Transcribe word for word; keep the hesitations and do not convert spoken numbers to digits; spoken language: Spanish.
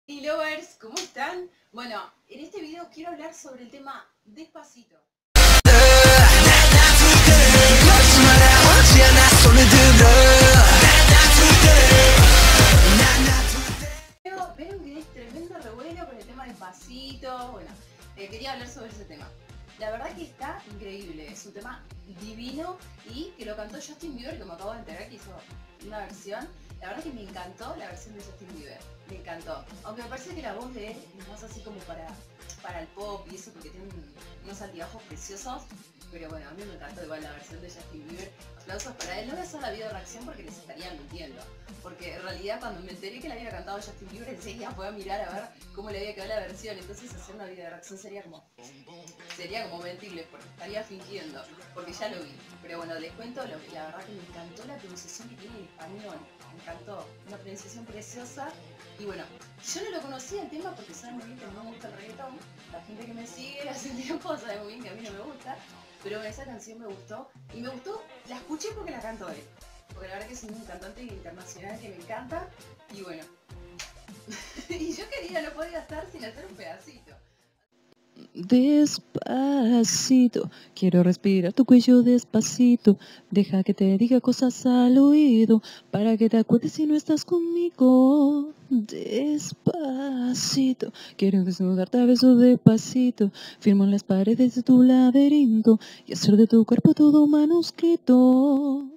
Y lovers, ¿cómo están? Bueno, en este video quiero hablar sobre el tema Despacito. Pero vieron que hay tremendo revuelo con el tema Despacito. Bueno, eh, quería hablar sobre ese tema. La verdad que está increíble, es un tema divino y que lo cantó Justin Bieber, que me acabo de enterar que hizo una versión. La verdad que me encantó la versión de Justin Bieber, me encantó. Aunque me parece que la voz de él es más así como para, para el pop y eso, porque tiene un, unos altibajos preciosos. Pero bueno, a mí me encantó igual la versión de Justin Bieber. Aplausos para él. No voy a hacer la video reacción porque les estaría mintiendo. Porque en realidad cuando me enteré que la había cantado Justin Bieber, enseguida fui a mirar a ver cómo le había quedado la versión. Entonces hacer una video reacción sería como... Sería como mentirles porque estaría fingiendo, porque ya lo vi. Pero bueno, les cuento lo que la verdad que me encantó la pronunciación que tiene el español. Me encantó, una pronunciación preciosa. Y bueno, yo no lo conocía el tema porque saben muy bien que no me gusta el reggaetón. La gente que me sigue hace tiempo sabe muy bien que a mí no me gusta. Pero esa canción me gustó. Y me gustó, la escuché porque la cantó él. Porque la verdad que es un cantante internacional que me encanta. Y bueno. Y yo quería, no podía estar sin hacer un pedacito. Despacito, quiero respirar tu cuello despacito. Deja que te diga cosas al oído para que te acuerdes si no estás conmigo. Despacito, quiero desnudarte a besos despacito. Firmo en las paredes de tu laberinto y hacer de tu cuerpo todo manuscrito.